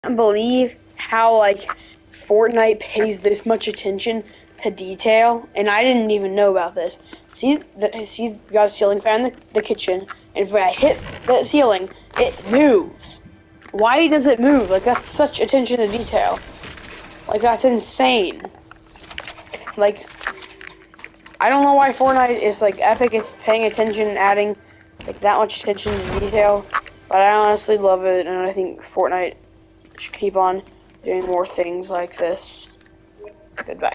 Believe how like Fortnite pays this much attention to detail, and I didn't even know about this. See, we got a ceiling fan in the kitchen, and if I hit the ceiling, it moves. Why does it move? Like, that's such attention to detail. Like, that's insane. Like, I don't know why Fortnite is like epic. It's paying attention and adding like that much attention to detail, but I honestly love it, and I think Fortnite should keep on doing more things like this. Goodbye.